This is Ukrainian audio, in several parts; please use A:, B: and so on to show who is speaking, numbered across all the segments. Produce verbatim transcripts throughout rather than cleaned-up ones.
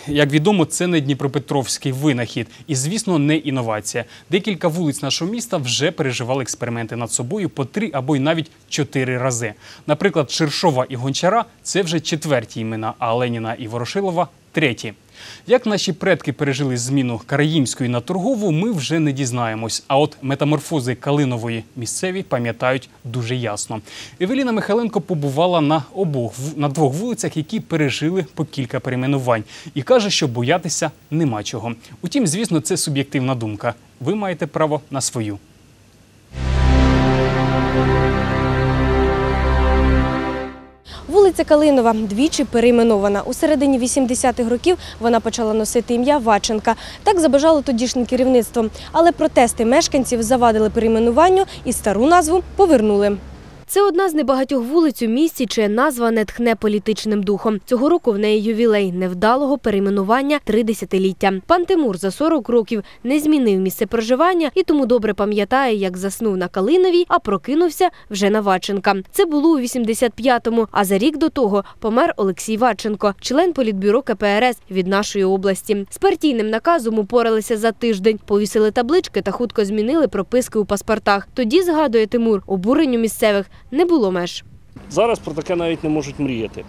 A: як відомо, це не дніпропетровський винахід і, звісно, не інновація. Декілька вулиць нашого міста вже переживали експерименти над собою по три або й навіть чотири рази. Наприклад, Ширшова і Гончара – це вже четверті імена, а Леніна і Ворошилова – треті. Як наші предки пережили зміну Караїмської на Торгову, ми вже не дізнаємось. А от метаморфози Калинової місцеві пам'ятають дуже ясно. Евеліна Михайленко побувала на обох, на двох вулицях, які пережили по кілька перейменувань. І каже, що боятися нема чого. Утім, звісно, це суб'єктивна думка. Ви маєте право на свою.
B: Вулиця Калинова двічі перейменована. У середині вісімдесятих років вона почала носити ім'я Ватченка. Так забажало тодішнє керівництво. Але протести мешканців завадили перейменуванню і стару назву повернули. Це одна з небагатьох вулиць у місті, чия назва не тхне політичним духом. Цього року в неї ювілей невдалого перейменування три десятиліття. Пан Тимур за сорок років не змінив місце проживання і тому добре пам'ятає, як заснув на Калиновій, а прокинувся вже на Ватченка. Це було у вісімдесят п'ятому, а за рік до того помер Олексій Ватченко, член політбюро ка пе ер ес від нашої області. З партійним наказом упоралися за тиждень, повісили таблички та хутко змінили прописки у паспортах. Тоді, згадує Тимур, обуренню місцевих не було меж.
C: Зараз про таке навіть не можуть мріяти.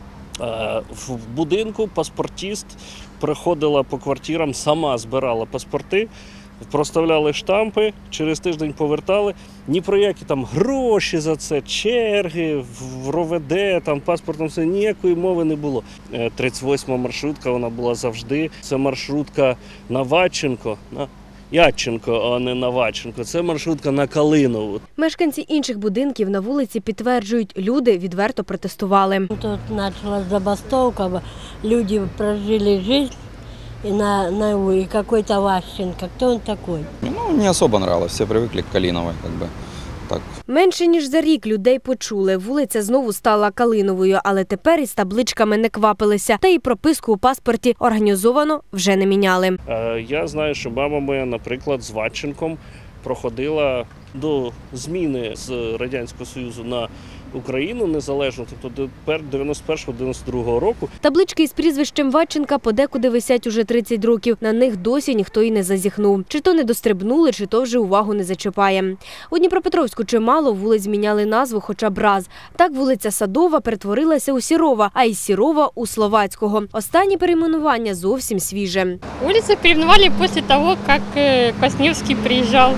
C: В будинку паспортіст приходила по квартирам, сама збирала паспорти, проставляли штампи, через тиждень повертали. Ні про які там гроші за це, черги, в ро ве де, там паспортом, все, ніякої мови не було. тридцять восьма маршрутка, вона була завжди. Це маршрутка на Ватченко, на Яченко, а не на Ватченко. Це маршрутка на Калинову.
B: Мешканці інших будинків на вулиці підтверджують, люди відверто протестували.
D: Тут почалась забастовка, люди прожили життя і на, на і какой-то Ватченко. Хто він такий?
E: Ну, не особо нравилось, всі привикли к Калиновой, как бы. Так.
B: Менше ніж за рік людей почули. Вулиця знову стала Калиновою, але тепер із табличками не квапилися. Та і прописку у паспорті організовано вже не міняли.
C: Я знаю, що мама моя, наприклад, з Ватченком проходила до зміни з Радянського Союзу на Україну незалежно, тобто до дев'яносто першого - дев'яносто другого року.
B: Таблички із прізвищем Ватченка подекуди висять уже тридцять років. На них досі ніхто й не зазіхнув. Чи то не дострибнули, чи то вже увагу не зачіпає. У Дніпропетровську чимало вулиць зміняли назву хоча б раз. Так вулиця Садова перетворилася у Сірова, а із Сірова – у Словацького. Останнє перейменування зовсім свіже.
F: Вулицю перейменували після того, як Косневський приїжджав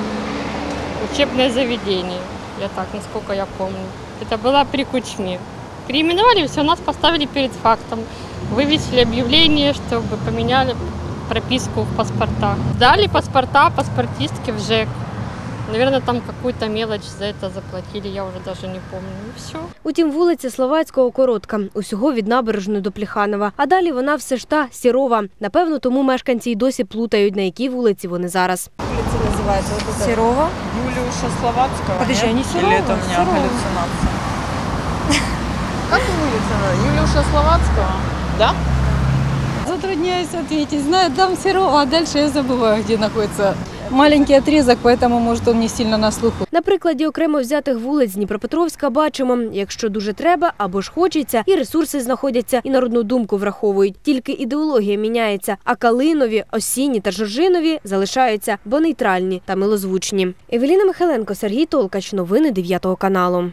F: в учебне заведення. Я так, насколько я помню. Это было при Кучме. Переименовали все, нас поставили перед фактом. Вывесили объявление, чтобы поменяли прописку в паспортах. Дали паспорта паспортистке в ЖЭК. Наверное, там какую-то мелочь за это заплатили, я уже даже не помню. И все.
B: Утім, вулиця Словацького коротка. Усього від Набережної до Плеханова. А далі вона все ж та Сірова. Напевно, тому мешканці й досі плутають, на якій вулиці вони зараз.
G: Улица называется вот это.
H: Серова.
G: Юлиуша Словацкого.
H: Подожди,
G: нет?
H: не Серова,
G: Или это у меня
H: Серова.
G: галлюцинация? Как улица? Юлиуша Словацкого? Да?
H: Затрудняюсь ответить. Знаю, дом Серова, а дальше я забываю, где находится. Маленький отрезок, поэтому, может, он не сильно на слуху.
B: На прикладі окремо взятих вулиць Дніпропетровська бачимо, якщо дуже треба або ж хочеться, і ресурси знаходяться, і народну думку враховують. Тільки ідеологія міняється, а Калинові, Осінні та Жоржинові залишаються, бо нейтральні та милозвучні. Евеліна Михайленко, Сергій Толкач. Новини дев'ятого каналу.